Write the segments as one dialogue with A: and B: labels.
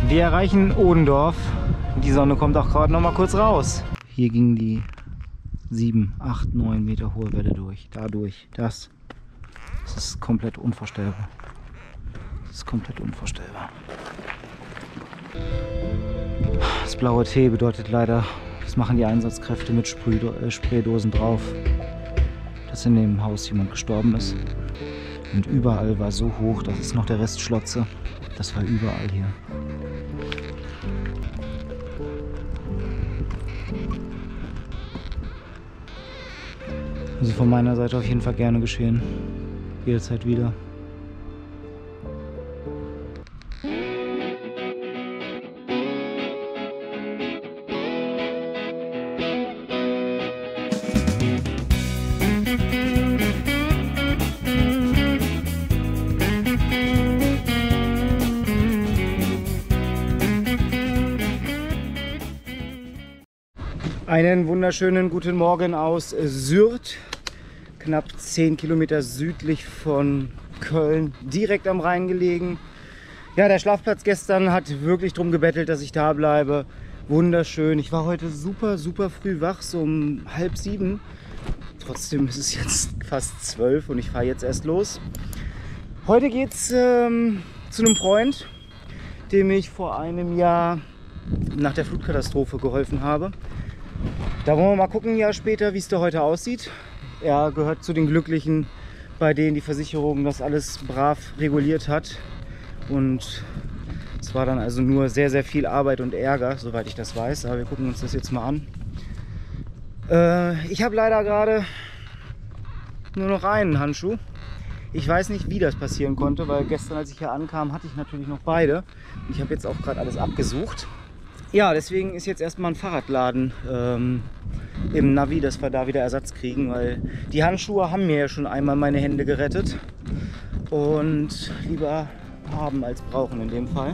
A: Wir erreichen Ohlendorf. Die Sonne kommt auch gerade noch mal kurz raus. Hier ging die 7, 8, 9 Meter hohe Welle durch. Dadurch. Das ist komplett unvorstellbar. Das ist komplett unvorstellbar. Das blaue T bedeutet leider, das machen die Einsatzkräfte mit Spraydosen drauf, dass in dem Haus jemand gestorben ist. Und überall war so hoch, das ist noch der Rest Schlotze. Das war überall hier. Also von meiner Seite auf jeden Fall gerne geschehen. Jederzeit wieder. Einen wunderschönen guten Morgen aus Sürth, knapp 10 Kilometer südlich von Köln, direkt am Rhein gelegen. Ja, der Schlafplatz gestern hat wirklich darum gebettelt, dass ich da bleibe. Wunderschön. Ich war heute super früh wach, so um 6:30. Trotzdem ist es jetzt fast 12 und ich fahre jetzt erst los. Heute geht es zu einem Freund, dem ich vor einem Jahr nach der Flutkatastrophe geholfen habe. Da wollen wir mal gucken, ein Jahr später, wie es da heute aussieht. Er gehört zu den Glücklichen, bei denen die Versicherung das alles brav reguliert hat. Und es war dann also nur sehr viel Arbeit und Ärger, soweit ich das weiß. Aber wir gucken uns das jetzt mal an. Ich habe leider gerade nur noch einen Handschuh. Ich weiß nicht, wie das passieren konnte, weil gestern, als ich hier ankam, hatte ich natürlich noch beide. Und ich habe jetzt auch gerade alles abgesucht. Ja, deswegen ist jetzt erstmal ein Fahrradladen im Navi, dass wir da wieder Ersatz kriegen, weil die Handschuhe haben mir ja schon einmal meine Hände gerettet und lieber haben als brauchen in dem Fall.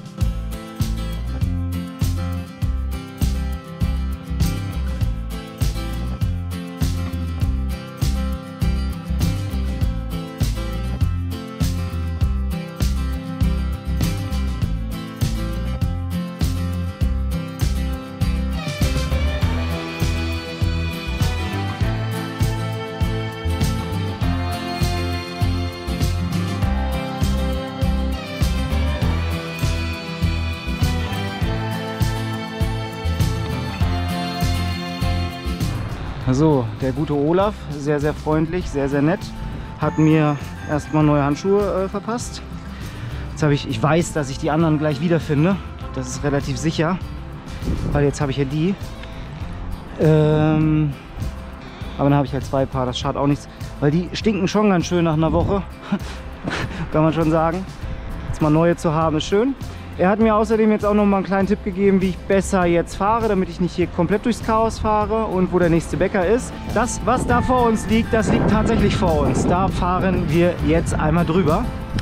A: So, der gute Olaf, sehr freundlich, sehr nett, hat mir erstmal neue Handschuhe verpasst. Jetzt habe ich weiß, dass ich die anderen gleich wiederfinde. Das ist relativ sicher, weil jetzt habe ich ja die. Aber dann habe ich halt 2 Paar, das schadet auch nichts, weil die stinken schon ganz schön nach einer Woche, kann man schon sagen. Jetzt mal neue zu haben ist schön. Er hat mir außerdem jetzt auch noch mal einen kleinen Tipp gegeben, wie ich besser jetzt fahre, damit ich nicht hier komplett durchs Chaos fahre und wo der nächste Bäcker ist. Das, was da vor uns liegt, das liegt tatsächlich vor uns. Da fahren wir jetzt einmal drüber.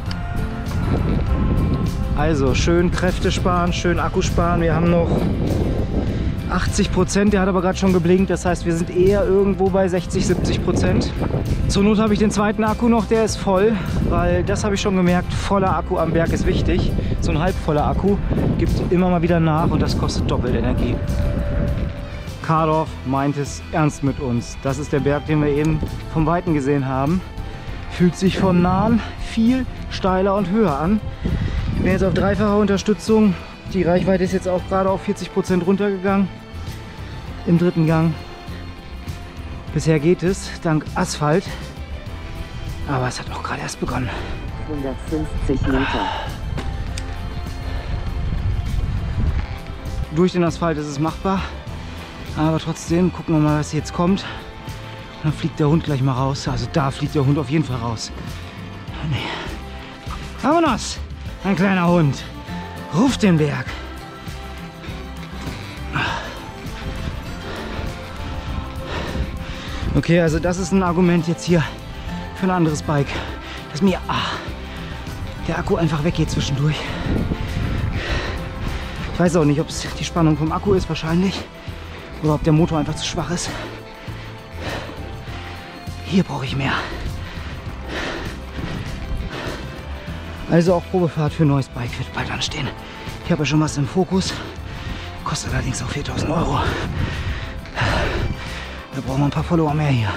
A: Also schön Kräfte sparen, schön Akku sparen. Wir haben noch 80%, der hat aber gerade schon geblinkt. Das heißt, wir sind eher irgendwo bei 60–70%. Zur Not habe ich den zweiten Akku noch, der ist voll, weil das habe ich schon gemerkt, voller Akku am Berg ist wichtig. So ein halbvoller Akku gibt immer mal wieder nach und das kostet doppelt Energie. Kardorf meint es ernst mit uns. Das ist der Berg, den wir eben vom Weiten gesehen haben. Fühlt sich von nahen viel steiler und höher an. Ich bin jetzt auf dreifacher Unterstützung. Die Reichweite ist jetzt auch gerade auf 40% runtergegangen im 3. Gang. Bisher geht es, dank Asphalt. Aber es hat auch gerade erst begonnen.
B: 150 Meter.
A: Durch den Asphalt ist es machbar. Aber trotzdem gucken wir mal, was jetzt kommt. Und dann fliegt der Hund gleich mal raus. Also da fliegt der Hund auf jeden Fall raus. Nee. Vamonos, ein kleiner Hund. Ruf den Berg. Okay, also das ist ein Argument jetzt hier für ein anderes Bike, dass mir der Akku einfach weggeht zwischendurch. Ich weiß auch nicht, ob es die Spannung vom Akku ist, wahrscheinlich, oder ob der Motor einfach zu schwach ist. Hier brauche ich mehr. Also auch Probefahrt für ein neues Bike wird bald anstehen. Ich habe ja schon was im Fokus. Kostet allerdings auch 4.000 Euro. Da brauchen wir ein paar Follower mehr hier.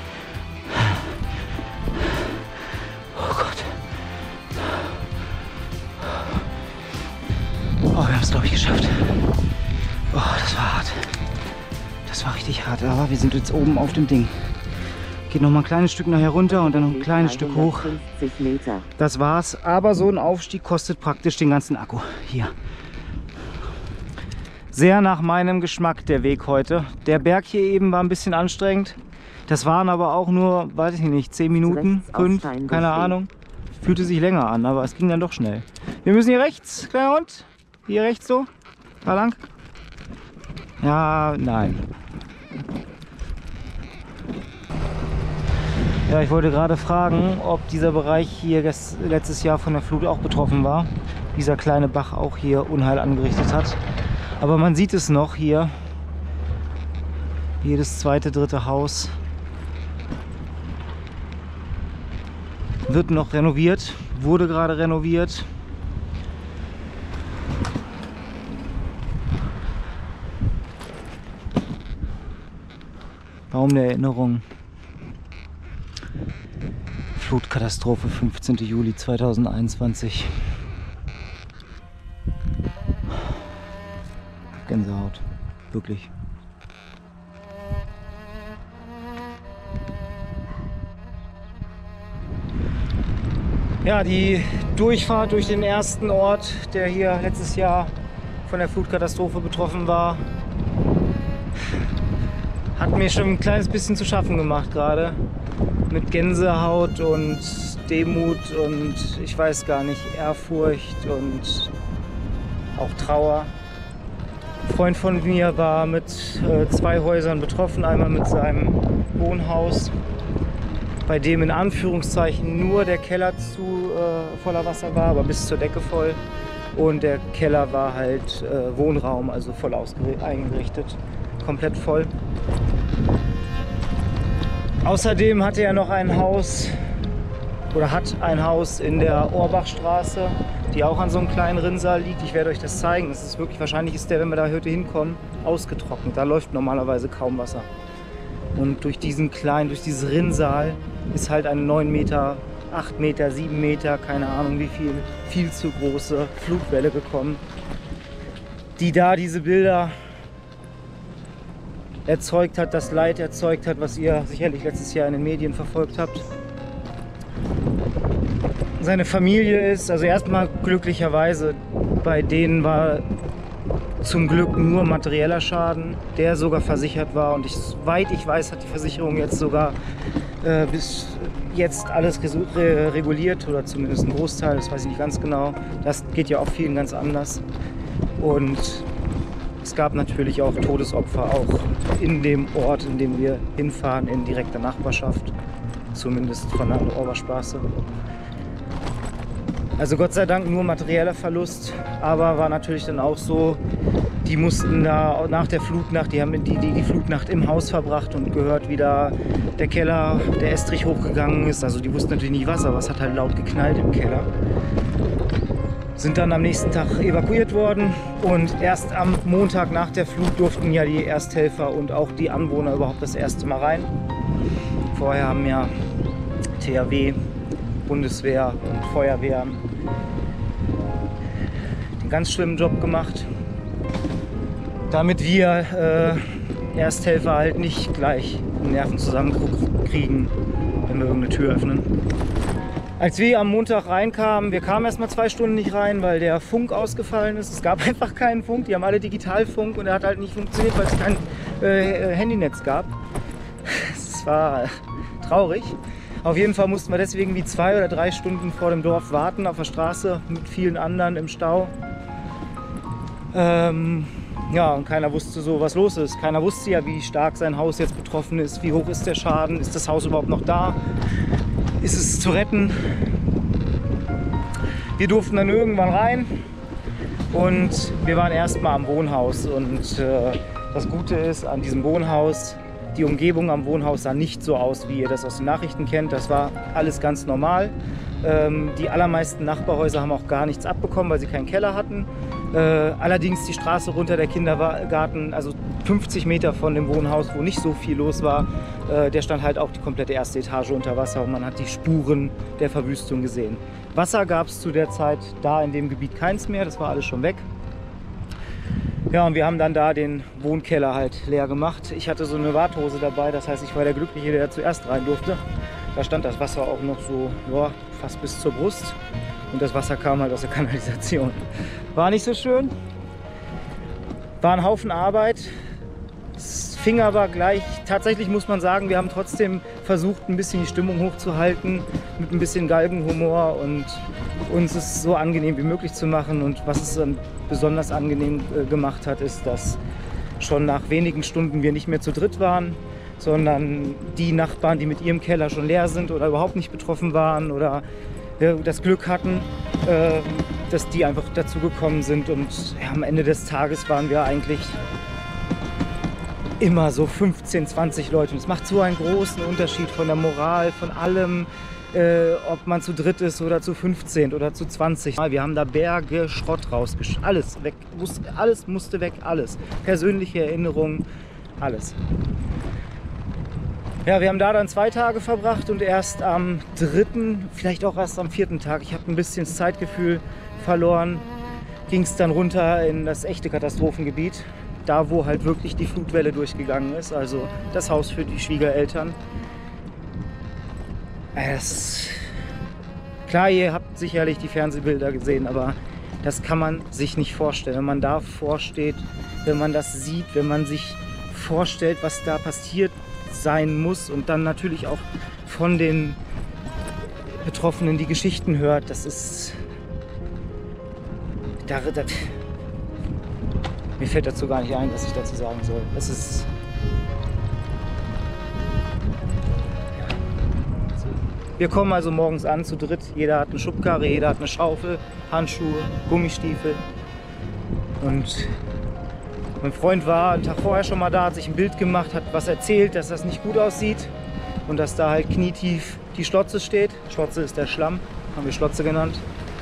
A: Oh Gott. Oh, wir haben es, glaube ich, geschafft. Oh, das war hart. Das war richtig hart, aber wir sind jetzt oben auf dem Ding. Geht noch mal ein kleines Stück nachher runter und dann noch ein kleines Stück hoch.
B: Meter.
A: Das war's. Aber so ein Aufstieg kostet praktisch den ganzen Akku. Hier. Sehr nach meinem Geschmack der Weg heute. Der Berg hier eben war ein bisschen anstrengend. Das waren aber auch nur, weiß ich nicht, 10 Minuten, 5, keine Ahnung. Fühlte sich länger an, aber es ging dann doch schnell. Wir müssen hier rechts, kleiner Hund. Hier rechts so. Da lang. Ja, nein. Ja, ich wollte gerade fragen, ob dieser Bereich hier letztes Jahr von der Flut auch betroffen war. Dieser kleine Bach auch hier Unheil angerichtet hat. Aber man sieht es noch hier. Jedes zweite, dritte Haus wird noch renoviert, wurde gerade renoviert. Baum der Erinnerung. Flutkatastrophe, 15. Juli 2021. Gänsehaut, wirklich. Ja, die Durchfahrt durch den ersten Ort, der hier letztes Jahr von der Flutkatastrophe betroffen war, hat mir schon ein kleines bisschen zu schaffen gemacht gerade. Mit Gänsehaut und Demut und ich weiß gar nicht, Ehrfurcht und auch Trauer. Ein Freund von mir war mit 2 Häusern betroffen, einmal mit seinem Wohnhaus, bei dem in Anführungszeichen nur der Keller voller Wasser war, aber bis zur Decke voll. Und der Keller war halt Wohnraum, also voll eingerichtet, komplett voll. Außerdem hatte er noch ein Haus oder hat ein Haus in der Ohrbachstraße, die auch an so einem kleinen Rinnsal liegt. Ich werde euch das zeigen. Das ist wirklich, wahrscheinlich ist der, wenn wir da heute hinkommen, ausgetrocknet. Da läuft normalerweise kaum Wasser. Und durch dieses Rinnsal ist halt eine 9 Meter, 8 Meter, 7 Meter, keine Ahnung wie viel zu große Flutwelle gekommen, die da diese Bilder erzeugt hat, das Leid erzeugt hat, was ihr sicherlich letztes Jahr in den Medien verfolgt habt. Seine Familie ist, also erstmal glücklicherweise, bei denen war zum Glück nur materieller Schaden, der sogar versichert war und soweit ich weiß, hat die Versicherung jetzt sogar bis jetzt alles reguliert oder zumindest ein Großteil, das weiß ich nicht ganz genau. Das geht ja auch vielen ganz anders. Und es gab natürlich auch Todesopfer, auch in dem Ort, in dem wir hinfahren, in direkter Nachbarschaft, zumindest von der Ohrbachstraße. Also Gott sei Dank nur materieller Verlust, aber war natürlich dann auch so, die mussten da nach der Flutnacht, die haben die Flutnacht im Haus verbracht und gehört, wie da der Keller, der Estrich hochgegangen ist. Also die wussten natürlich nicht was, aber es hat halt laut geknallt im Keller. Sind dann am nächsten Tag evakuiert worden und erst am Montag nach der Flut durften ja die Ersthelfer und auch die Anwohner überhaupt das erste Mal rein. Vorher haben ja THW, Bundeswehr und Feuerwehren den ganz schlimmen Job gemacht, damit wir Ersthelfer halt nicht gleich Nerven zusammenkriegen, wenn wir irgendeine Tür öffnen. Als wir am Montag reinkamen, wir kamen erst mal 2 Stunden nicht rein, weil der Funk ausgefallen ist. Es gab einfach keinen Funk, die haben alle Digitalfunk und er hat halt nicht funktioniert, weil es kein Handynetz gab. Es war traurig. Auf jeden Fall mussten wir deswegen wie 2 oder 3 Stunden vor dem Dorf warten, auf der Straße mit vielen anderen im Stau. Ja, und keiner wusste so, was los ist. Keiner wusste ja, wie stark sein Haus jetzt betroffen ist, wie hoch ist der Schaden, ist das Haus überhaupt noch da, ist es zu retten. Wir durften dann irgendwann rein und wir waren erstmal am Wohnhaus. Und das Gute ist an diesem Wohnhaus, die Umgebung am Wohnhaus sah nicht so aus, wie ihr das aus den Nachrichten kennt. Das war alles ganz normal. Die allermeisten Nachbarhäuser haben auch gar nichts abbekommen, weil sie keinen Keller hatten. Allerdings die Straße runter, der Kindergarten, also 50 Meter von dem Wohnhaus, wo nicht so viel los war, der stand halt auch die komplette erste Etage unter Wasser und man hat die Spuren der Verwüstung gesehen. Wasser gab es zu der Zeit da in dem Gebiet keins mehr, das war alles schon weg. Ja, und wir haben dann da den Wohnkeller halt leer gemacht. Ich hatte so eine Warthose dabei, das heißt, ich war der Glückliche, der zuerst rein durfte. Da stand das Wasser auch noch so, ja, fast bis zur Brust. Und das Wasser kam halt aus der Kanalisation. War nicht so schön. War ein Haufen Arbeit. Es fing aber gleich, tatsächlich muss man sagen, wir haben trotzdem versucht, ein bisschen die Stimmung hochzuhalten, mit ein bisschen Galgenhumor und uns es so angenehm wie möglich zu machen. Und was es dann besonders angenehm gemacht hat, ist, dass schon nach wenigen Stunden wir nicht mehr zu dritt waren, sondern die Nachbarn, die mit ihrem Keller schon leer sind oder überhaupt nicht betroffen waren oder das Glück hatten, dass die einfach dazu gekommen sind. Und ja, am Ende des Tages waren wir eigentlich immer so 15, 20 Leute. Und es macht so einen großen Unterschied von der Moral, von allem, ob man zu dritt ist oder zu 15 oder zu 20. Wir haben da Berge Schrott rausgeschickt. Alles weg, alles musste weg, alles. Persönliche Erinnerungen, alles. Ja, wir haben da dann 2 Tage verbracht und erst am 3., vielleicht auch erst am 4. Tag, ich habe ein bisschen das Zeitgefühl verloren, ging es dann runter in das echte Katastrophengebiet. Da, wo halt wirklich die Flutwelle durchgegangen ist, also das Haus für die Schwiegereltern. Klar, ihr habt sicherlich die Fernsehbilder gesehen, aber das kann man sich nicht vorstellen. Wenn man davor steht, wenn man das sieht, wenn man sich vorstellt, was da passiert sein muss und dann natürlich auch von den Betroffenen die Geschichten hört, das ist... Mir fällt dazu gar nicht ein, was ich dazu sagen soll. Das ist... Wir kommen also morgens an zu dritt. Jeder hat eine Schubkarre, jeder hat eine Schaufel, Handschuhe, Gummistiefel. Und mein Freund war einen Tag vorher schon mal da, hat sich ein Bild gemacht, hat was erzählt, dass das nicht gut aussieht und dass da halt knietief die Schlotze steht. Schlotze ist der Schlamm, haben wir Schlotze genannt.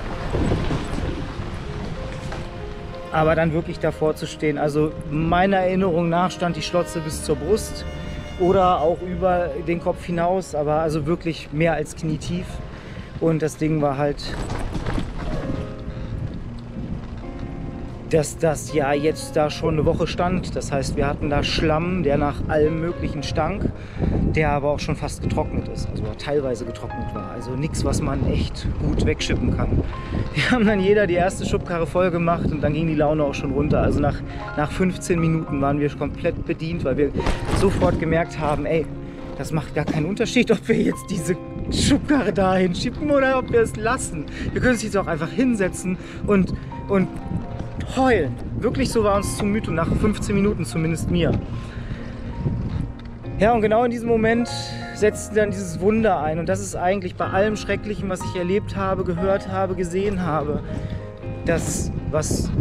A: Aber dann wirklich davor zu stehen, also meiner Erinnerung nach stand die Schlotze bis zur Brust oder auch über den Kopf hinaus, aber also wirklich mehr als knietief. Und das Ding war halt, dass das ja jetzt da schon eine Woche stand. Das heißt, wir hatten da Schlamm, der nach allem Möglichen stank, der aber auch schon fast getrocknet ist, also teilweise getrocknet war. Also nichts, was man echt gut wegschippen kann. Wir haben dann jeder die erste Schubkarre voll gemacht und dann ging die Laune auch schon runter. Also nach 15 Minuten waren wir komplett bedient, weil wir sofort gemerkt haben, ey, das macht gar keinen Unterschied, ob wir jetzt diese Schubkarre da hinschieben oder ob wir es lassen. Wir können uns jetzt auch einfach hinsetzen und heulen. Wirklich, so war uns zumute, nach 15 Minuten zumindest mir. Ja, und genau in diesem Moment setzt dann dieses Wunder ein. Und das ist eigentlich bei allem Schrecklichen, was ich erlebt habe, gehört habe, gesehen habe, das, was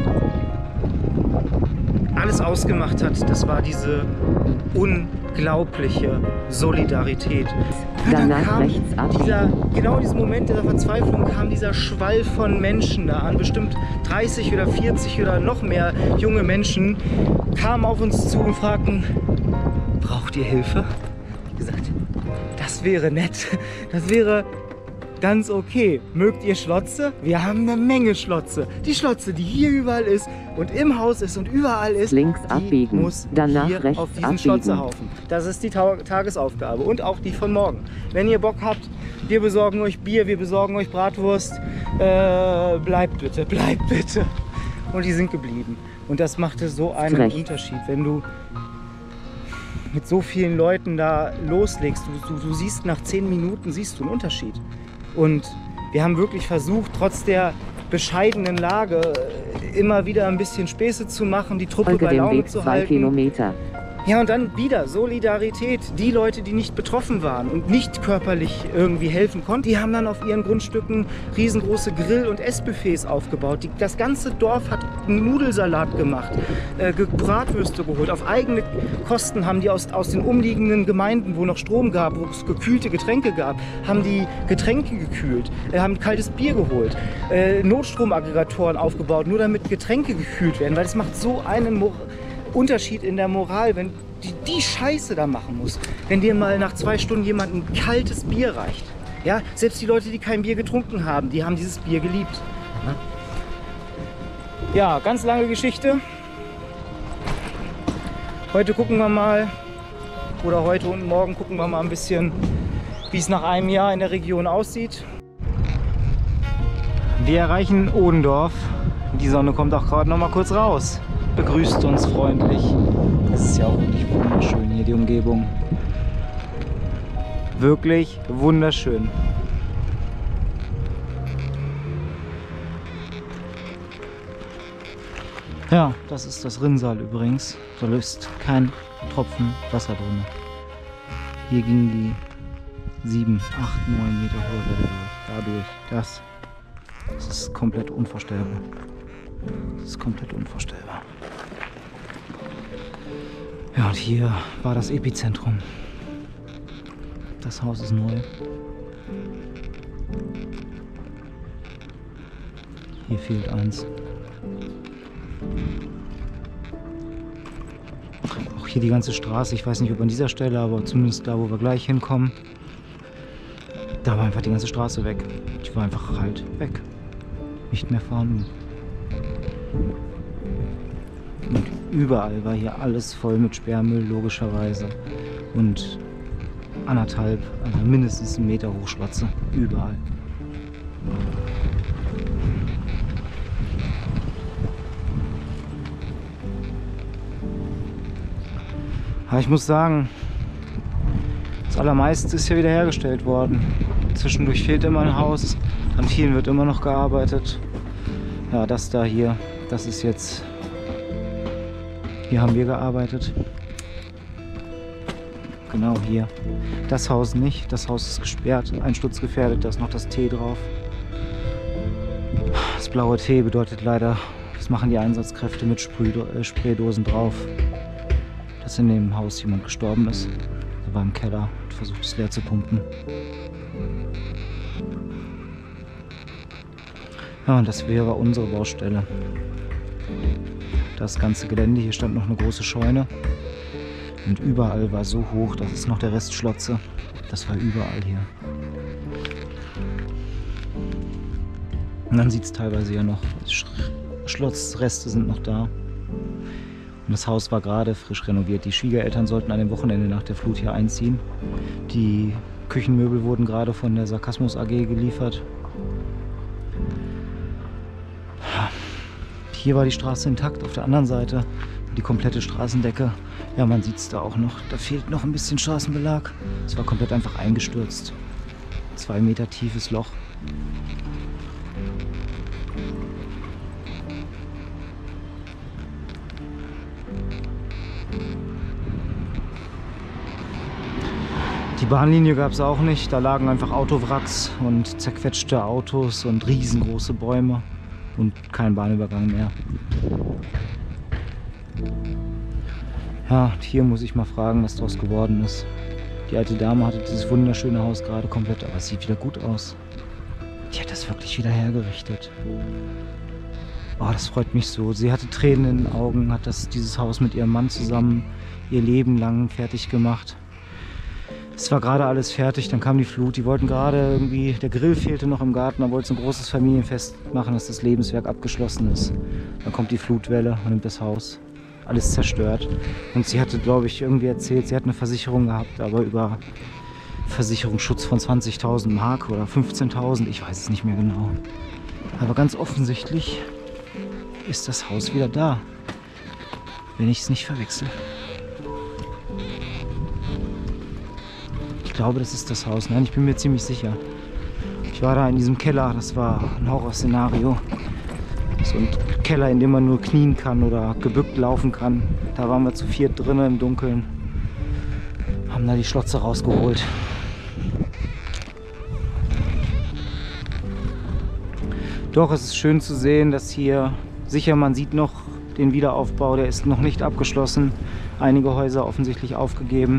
A: alles ausgemacht hat, das war diese unglaubliche Solidarität.
B: Danach kam rechts abbiegen.
A: Genau in diesem Moment der Verzweiflung kam dieser Schwall von Menschen da an. Bestimmt 30 oder 40 oder noch mehr junge Menschen kamen auf uns zu und fragten, braucht ihr Hilfe? Ich gesagt, das wäre nett, das wäre ganz okay. Mögt ihr Schlotze? Wir haben eine Menge Schlotze. Die Schlotze, die hier überall ist und im Haus ist und überall ist,
B: links
A: die
B: abbiegen,
A: muss
B: danach
A: hier
B: rechts
A: auf diesen
B: abbiegen.
A: Schlotzehaufen. Das ist die Tagesaufgabe und auch die von morgen. Wenn ihr Bock habt, wir besorgen euch Bier, wir besorgen euch Bratwurst. Bleibt bitte, bleibt bitte. Und die sind geblieben. Und das machte so einen Unterschied, wenn du mit so vielen Leuten da loslegst. Du siehst nach 10 Minuten siehst du einen Unterschied. Und wir haben wirklich versucht, trotz der bescheidenen Lage immer wieder ein bisschen Späße zu machen, die Truppe
B: Folge
A: bei
B: dem
A: Laune
B: Weg
A: zu
B: 2
A: halten.
B: Kilometer.
A: Ja, und dann wieder Solidarität. Die Leute, die nicht betroffen waren und nicht körperlich irgendwie helfen konnten, die haben dann auf ihren Grundstücken riesengroße Grill- und Essbuffets aufgebaut. Das ganze Dorf hat einen Nudelsalat gemacht, Bratwürste geholt. Auf eigene Kosten haben die aus den umliegenden Gemeinden, wo noch Strom gab, wo es gekühlte Getränke gab, haben die Getränke gekühlt, haben kaltes Bier geholt, Notstromaggregatoren aufgebaut, nur damit Getränke gekühlt werden, weil es macht so einen Unterschied in der Moral, wenn die Scheiße da machen muss. Wenn dir mal nach 2 Stunden jemand ein kaltes Bier reicht. Ja, selbst die Leute, die kein Bier getrunken haben, die haben dieses Bier geliebt. Ja, ganz lange Geschichte. Heute gucken wir mal, oder heute und morgen gucken wir mal ein bisschen, wie es nach einem Jahr in der Region aussieht. Wir erreichen Ohlendorf. Die Sonne kommt auch gerade noch mal kurz raus. Begrüßt uns freundlich. Es ist ja auch wirklich wunderschön hier, die Umgebung. Wirklich wunderschön. Ja, das ist das Rinnsal übrigens. Da löst kein Tropfen Wasser drin. Hier gingen die 7, 8, 9 Meter hohe Welle durch. Dadurch, das ist komplett unvorstellbar. Das ist komplett unvorstellbar. Ja, und hier war das Epizentrum. Das Haus ist neu. Hier fehlt eins. Auch hier die ganze Straße. Ich weiß nicht, ob an dieser Stelle, aber zumindest da, wo wir gleich hinkommen. Da war einfach die ganze Straße weg. Die war einfach halt weg. Nicht mehr vorhanden. Und überall war hier alles voll mit Sperrmüll, logischerweise. Und also mindestens 1 Meter Hochschwatze. Überall. Aber ich muss sagen, das Allermeiste ist ja wieder hergestellt worden. Zwischendurch fehlt immer ein Haus, an vielen wird immer noch gearbeitet. Ja, das da hier, das ist jetzt... Hier haben wir gearbeitet. Genau hier. Das Haus nicht. Das Haus ist gesperrt, einsturzgefährdet. Da ist noch das T drauf. Das blaue T bedeutet leider, das machen die Einsatzkräfte mit Spraydosen drauf, dass in dem Haus jemand gestorben ist. Er war im Keller und versucht es leer zu pumpen. Ja, und das wäre unsere Baustelle. Das ganze Gelände, hier stand noch eine große Scheune und überall war so hoch, das ist noch der Rest Schlotze. Das war überall hier. Und dann sieht es teilweise ja noch, Schlotzreste sind noch da. Und das Haus war gerade frisch renoviert. Die Schwiegereltern sollten an dem Wochenende nach der Flut hier einziehen. Die Küchenmöbel wurden gerade von der Sarkasmus AG geliefert. Hier war die Straße intakt, auf der anderen Seite die komplette Straßendecke. Ja, man sieht es da auch noch. Da fehlt noch ein bisschen Straßenbelag. Es war komplett einfach eingestürzt. 2 Meter tiefes Loch. Die Bahnlinie gab es auch nicht. Da lagen einfach Autowracks und zerquetschte Autos und riesengroße Bäume. Und kein Bahnübergang mehr. Ja, und hier muss ich mal fragen, was daraus geworden ist. Die alte Dame hatte dieses wunderschöne Haus gerade komplett, aber es sieht wieder gut aus. Die hat das wirklich wieder hergerichtet. Oh, das freut mich so. Sie hatte Tränen in den Augen, hat dieses Haus mit ihrem Mann zusammen ihr Leben lang fertig gemacht. Es war gerade alles fertig, dann kam die Flut, die wollten gerade irgendwie, der Grill fehlte noch im Garten, da wollten sie ein großes Familienfest machen, dass das Lebenswerk abgeschlossen ist. Dann kommt die Flutwelle und nimmt das Haus, alles zerstört. Und sie hatte, glaube ich, irgendwie erzählt, sie hat eine Versicherung gehabt, aber über Versicherungsschutz von 20.000 Mark oder 15.000, ich weiß es nicht mehr genau. Aber ganz offensichtlich ist das Haus wieder da, wenn ich es nicht verwechsel. Ich glaube, das ist das Haus. Nein, ich bin mir ziemlich sicher. Ich war da in diesem Keller, das war ein Horrorszenario. so ein Keller, in dem man nur knien kann oder gebückt laufen kann. Da waren wir zu viert drinnen im Dunkeln, haben da die Schlotze rausgeholt. Doch, es ist schön zu sehen, dass hier, sicher, man sieht noch den Wiederaufbau, der ist noch nicht abgeschlossen. Einige Häuser offensichtlich aufgegeben.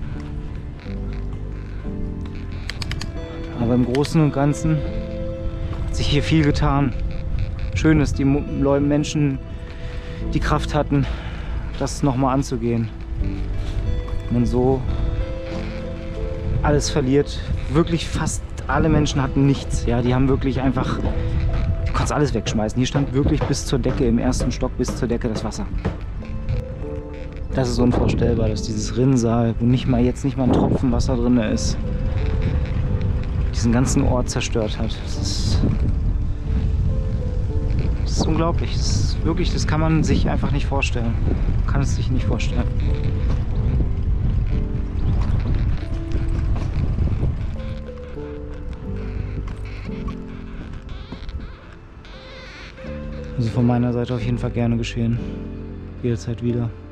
A: Aber im Großen und Ganzen hat sich hier viel getan. Schön, dass die Menschen die Kraft hatten, das nochmal anzugehen. Wenn man so alles verliert, wirklich fast alle Menschen hatten nichts. Ja, die haben wirklich einfach, du kannst alles wegschmeißen. Hier stand wirklich bis zur Decke, im ersten Stock bis zur Decke das Wasser. Das ist unvorstellbar, dass dieses Rinnsal, wo jetzt nicht mal ein Tropfen Wasser drin ist, diesen ganzen Ort zerstört hat. Das ist unglaublich. Das ist wirklich, das kann man sich einfach nicht vorstellen. Man kann es sich nicht vorstellen. Also von meiner Seite auf jeden Fall gerne geschehen. Jederzeit wieder.